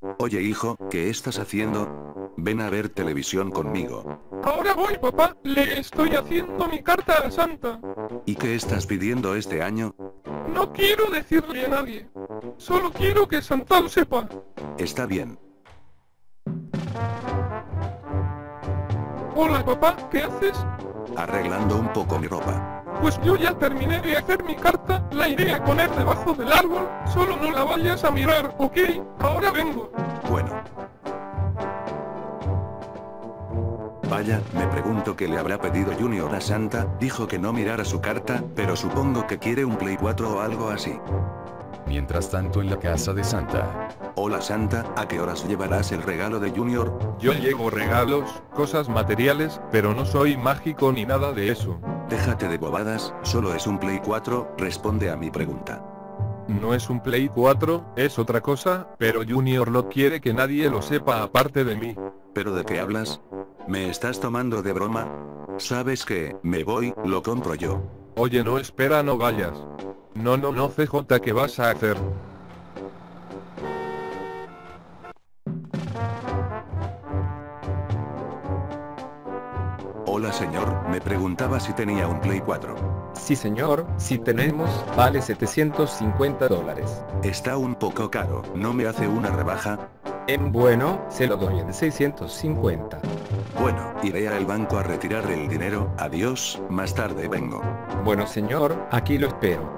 Oye hijo, ¿qué estás haciendo? Ven a ver televisión conmigo. Ahora voy, papá. Le estoy haciendo mi carta a Santa. ¿Y qué estás pidiendo este año? No quiero decirle a nadie. Solo quiero que Santa lo sepa. Está bien. Hola, papá, ¿qué haces? Arreglando un poco mi ropa. Pues yo ya terminé de hacer mi carta, la iré a poner debajo del árbol, solo no la vayas a mirar, ¿ok? Ahora vengo. Bueno. Vaya, me pregunto qué le habrá pedido Junior a Santa. Dijo que no mirara su carta, pero supongo que quiere un Play 4 o algo así. Mientras tanto en la casa de Santa. Hola Santa, ¿a qué horas llevarás el regalo de Junior? Yo llevo regalos, cosas materiales, pero no soy mágico ni nada de eso. Déjate de bobadas, solo es un Play 4, responde a mi pregunta. No es un Play 4, es otra cosa, pero Junior no quiere que nadie lo sepa aparte de mí. ¿Pero de qué hablas? ¿Me estás tomando de broma? ¿Sabes qué? Me voy, lo compro yo. Oye, no, espera, no vayas. No, CJ, ¿qué vas a hacer? Hola señor, me preguntaba si tenía un Play 4. Sí señor, sí tenemos, vale $750. Está un poco caro, ¿no me hace una rebaja? Bueno, se lo doy en 650. Bueno, iré al banco a retirar el dinero, adiós, más tarde vengo. Bueno señor, aquí lo espero.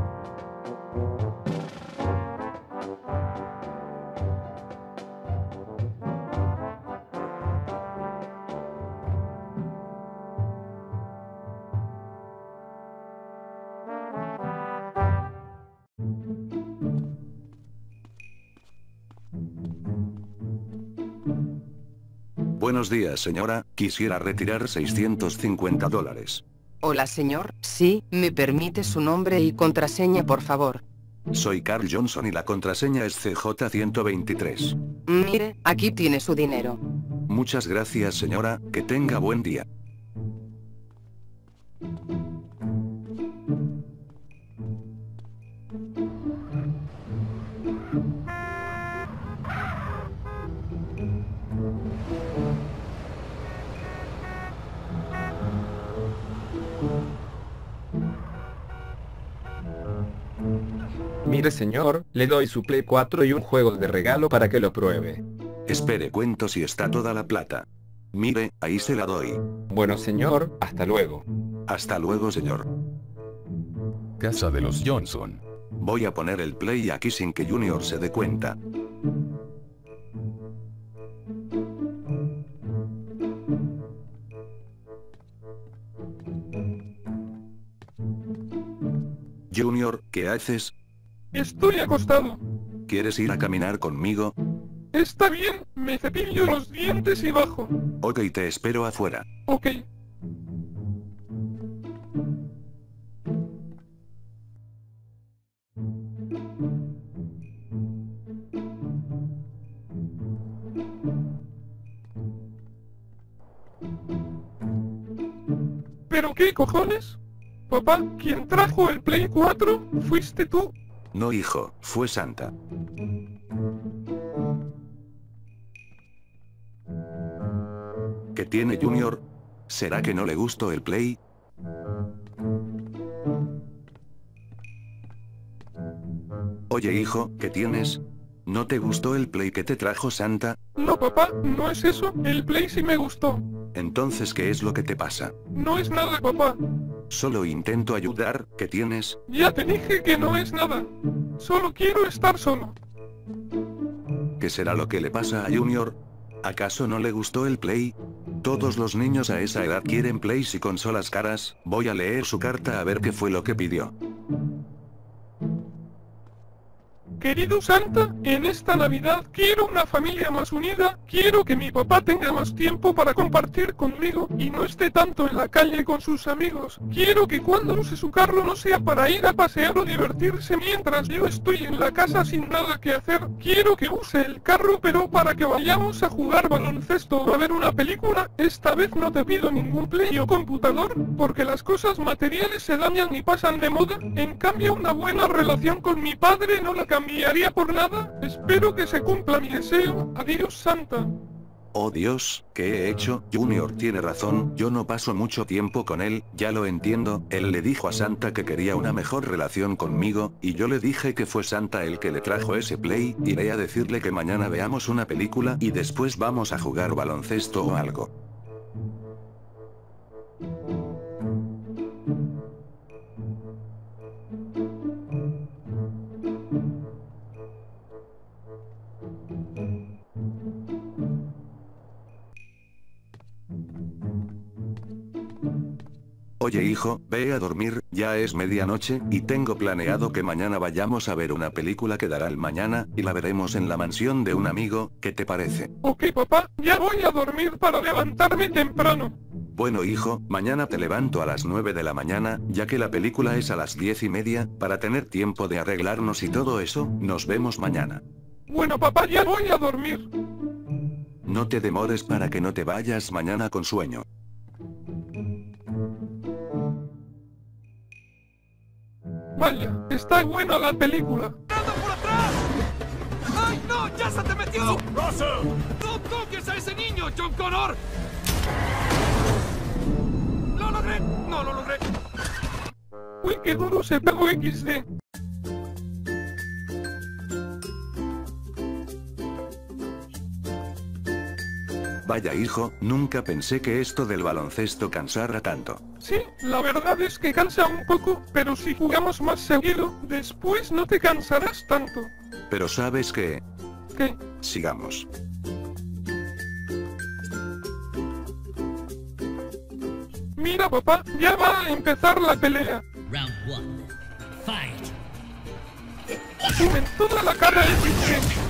Buenos días señora, quisiera retirar $650. Hola señor, sí, ¿me permite su nombre y contraseña por favor? Soy Carl Johnson y la contraseña es CJ123. Mire, aquí tiene su dinero. Muchas gracias señora, que tenga buen día. Mire señor, le doy su Play 4 y un juego de regalo para que lo pruebe. Espere, cuento si está toda la plata. Mire, ahí se la doy. Bueno señor, hasta luego. Hasta luego señor. Casa de los Johnson. Voy a poner el Play aquí sin que Junior se dé cuenta. Junior, ¿qué haces? Estoy acostado. ¿Quieres ir a caminar conmigo? Está bien, me cepillo los dientes y bajo. Ok, te espero afuera. Ok. ¿Pero qué cojones? Papá, ¿quién trajo el Play 4? ¿Fuiste tú? No hijo, fue Santa. ¿Qué tiene Junior? ¿Será que no le gustó el Play? Oye hijo, ¿qué tienes? ¿No te gustó el Play que te trajo Santa? No, papá, no es eso, el Play sí me gustó. Entonces, ¿qué es lo que te pasa? No es nada, papá. Solo intento ayudar, ¿qué tienes? Ya te dije que no es nada. Solo quiero estar solo. ¿Qué será lo que le pasa a Junior? ¿Acaso no le gustó el Play? Todos los niños a esa edad quieren Plays y consolas caras. Voy a leer su carta a ver qué fue lo que pidió. Querido Santa, en esta Navidad quiero una familia más unida, quiero que mi papá tenga más tiempo para compartir conmigo y no esté tanto en la calle con sus amigos. Quiero que cuando use su carro no sea para ir a pasear o divertirse mientras yo estoy en la casa sin nada que hacer. Quiero que use el carro pero para que vayamos a jugar baloncesto o a ver una película. Esta vez no te pido ningún play o computador, porque las cosas materiales se dañan y pasan de moda. En cambio, una buena relación con mi padre no la cambiaría ni haría por nada. Espero que se cumpla mi deseo. Adiós, Santa. Oh Dios, ¿qué he hecho? Junior tiene razón, yo no paso mucho tiempo con él, ya lo entiendo, él le dijo a Santa que quería una mejor relación conmigo, y yo le dije que fue Santa el que le trajo ese play, iré a decirle que mañana veamos una película y después vamos a jugar baloncesto o algo. Oye hijo, ve a dormir, ya es medianoche, y tengo planeado que mañana vayamos a ver una película que dará el mañana, y la veremos en la mansión de un amigo, ¿qué te parece? Ok, papá, ya voy a dormir para levantarme temprano. Bueno hijo, mañana te levanto a las 9 de la mañana, ya que la película es a las 10:30, para tener tiempo de arreglarnos y todo eso, nos vemos mañana. Bueno, papá, ya voy a dormir. No te demores para que no te vayas mañana con sueño. Vaya, está buena la película. ¡Por atrás! ¡Ay, no! ¡Ya se te metió! ¡Russell! ¡No toques a ese niño, John Connor! ¡Lo logré! ¡No lo logré! Uy, qué duro se pegó XD. Vaya hijo, nunca pensé que esto del baloncesto cansara tanto. Sí, la verdad es que cansa un poco, pero si jugamos más seguido, después no te cansarás tanto. Pero ¿sabes qué? ¿Qué? Sigamos. Mira, papá, ya va a empezar la pelea. Round 1. Fight. Suben toda la cara XD.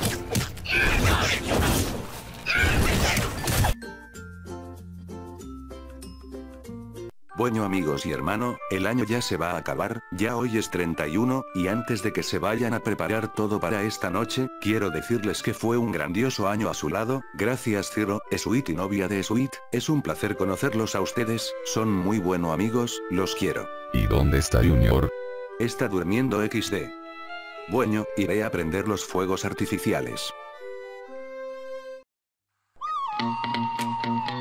Bueno amigos y hermano, el año ya se va a acabar, ya hoy es 31, y antes de que se vayan a preparar todo para esta noche, quiero decirles que fue un grandioso año a su lado, gracias Ciro, Sweet y novia de Sweet, es un placer conocerlos a ustedes, son muy buenos amigos, los quiero. ¿Y dónde está Junior? Está durmiendo XD. Bueno, iré a prender los fuegos artificiales.